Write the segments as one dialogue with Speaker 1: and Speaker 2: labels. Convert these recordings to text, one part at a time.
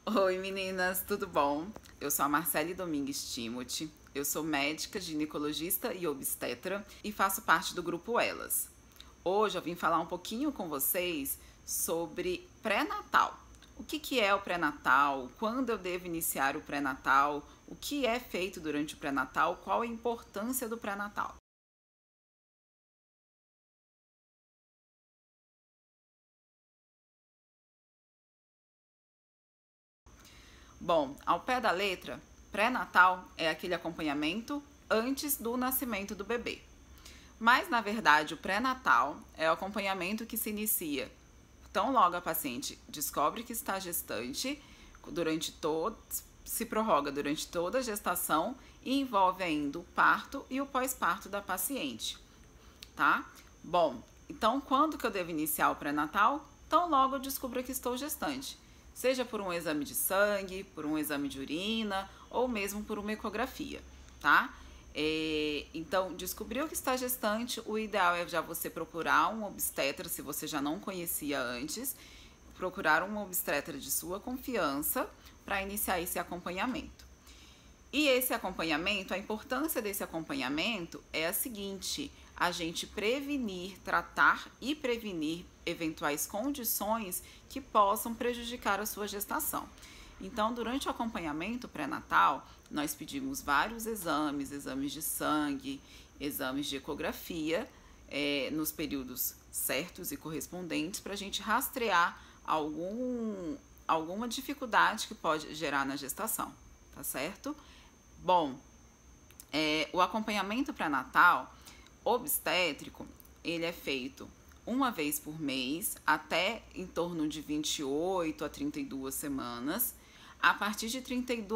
Speaker 1: Oi meninas, tudo bom? Eu sou a Marcele Domingues Timothy, eu sou médica, ginecologista e obstetra e faço parte do grupo Elas. Hoje eu vim falar um pouquinho com vocês sobre pré-natal. O que é o pré-natal? Quando eu devo iniciar o pré-natal? O que é feito durante o pré-natal? Qual a importância do pré-natal? Bom, ao pé da letra, pré-natal é aquele acompanhamento antes do nascimento do bebê. Mas, na verdade, o pré-natal é o acompanhamento que se inicia tão logo a paciente descobre que está gestante, se prorroga durante toda a gestação e envolve ainda o parto e o pós-parto da paciente, tá? Bom, então quando que eu devo iniciar o pré-natal? Tão logo eu descubro que estou gestante, seja por um exame de sangue, por um exame de urina ou mesmo por uma ecografia, tá? Então, descobriu que está gestante, o ideal é já você procurar um obstetra, se você já não conhecia antes, procurar um obstetra de sua confiança para iniciar esse acompanhamento. E esse acompanhamento, a importância desse acompanhamento é a seguinte: a gente prevenir, tratar e prevenir eventuais condições que possam prejudicar a sua gestação. Então, durante o acompanhamento pré-natal, nós pedimos vários exames de sangue, exames de ecografia, nos períodos certos e correspondentes, para a gente rastrear alguma dificuldade que pode gerar na gestação, tá certo? Bom, o acompanhamento pré-natal obstétrico, ele é feito uma vez por mês, até em torno de 28 a 32 semanas. A partir de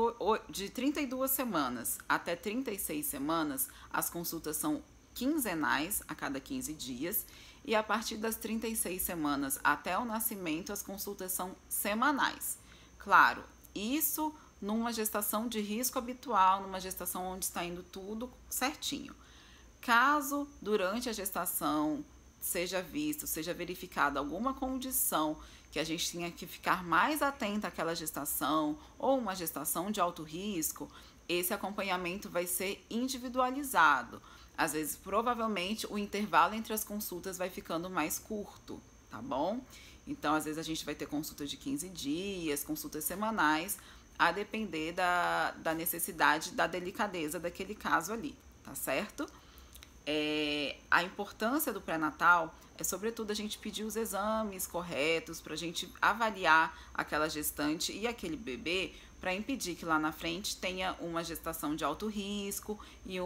Speaker 1: 32 semanas até 36 semanas, as consultas são quinzenais, a cada 15 dias. E a partir das 36 semanas até o nascimento, as consultas são semanais. Claro, isso numa gestação de risco habitual, numa gestação onde está indo tudo certinho. Caso durante a gestação seja verificada alguma condição que a gente tenha que ficar mais atenta àquela gestação ou uma gestação de alto risco, esse acompanhamento vai ser individualizado. Às vezes, provavelmente, o intervalo entre as consultas vai ficando mais curto, tá bom? Então, às vezes a gente vai ter consultas de 15 dias, consultas semanais, a depender da necessidade, da delicadeza daquele caso ali, tá certo? A importância do pré-natal é, sobretudo, a gente pedir os exames corretos para a gente avaliar aquela gestante e aquele bebê para impedir que lá na frente tenha uma gestação de alto risco e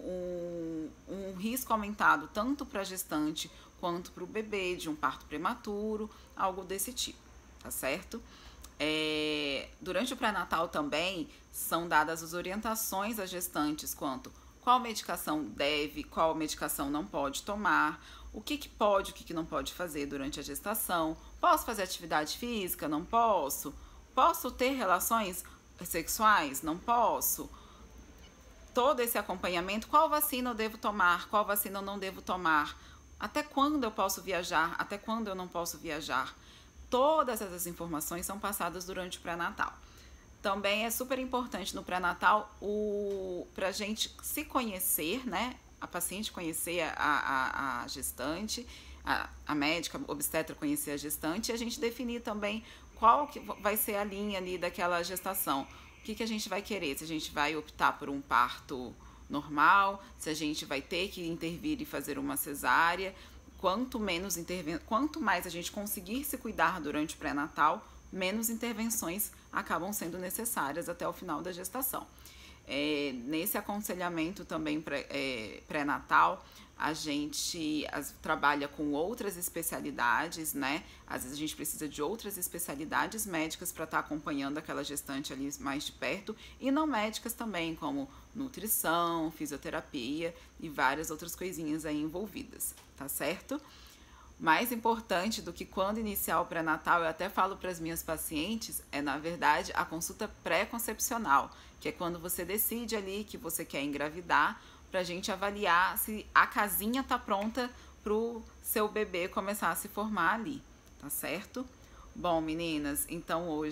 Speaker 1: um risco aumentado tanto para a gestante quanto para o bebê, de um parto prematuro, algo desse tipo, tá certo? Durante o pré-natal também são dadas as orientações às gestantes quanto qual medicação deve, qual medicação não pode tomar, o que pode, o que não pode fazer durante a gestação. Posso fazer atividade física? Não posso. Posso ter relações sexuais? Não posso. Todo esse acompanhamento, qual vacina eu devo tomar, qual vacina eu não devo tomar, até quando eu posso viajar, até quando eu não posso viajar. Todas essas informações são passadas durante o pré-natal. Também é super importante no pré-natal para a gente se conhecer, né? A paciente conhecer a gestante, a médica, a obstetra conhecer a gestante, e a gente definir também qual que vai ser a linha ali daquela gestação. O que a gente vai querer? Se a gente vai optar por um parto normal, se a gente vai ter que intervir e fazer uma cesárea. Quanto mais a gente conseguir se cuidar durante o pré-natal, menos intervenções acabam sendo necessárias até o final da gestação. Nesse aconselhamento também pré-natal, a gente trabalha com outras especialidades, né? Às vezes a gente precisa de outras especialidades médicas para estar acompanhando aquela gestante ali mais de perto, e não médicas também, como nutrição, fisioterapia e várias outras coisinhas aí envolvidas, tá certo? Mais importante do que quando iniciar o pré-natal, eu até falo para as minhas pacientes, é na verdade a consulta pré-concepcional, que é quando você decide ali que você quer engravidar, para a gente avaliar se a casinha está pronta para o seu bebê começar a se formar ali, tá certo? Bom, meninas, então hoje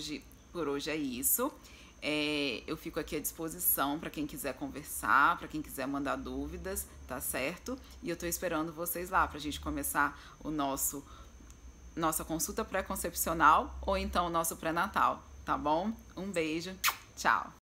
Speaker 1: Por hoje é isso. Eu fico aqui à disposição para quem quiser conversar, para quem quiser mandar dúvidas, tá certo? E eu tô esperando vocês lá pra gente começar nossa consulta pré-concepcional ou então o nosso pré-natal, tá bom? Um beijo, tchau!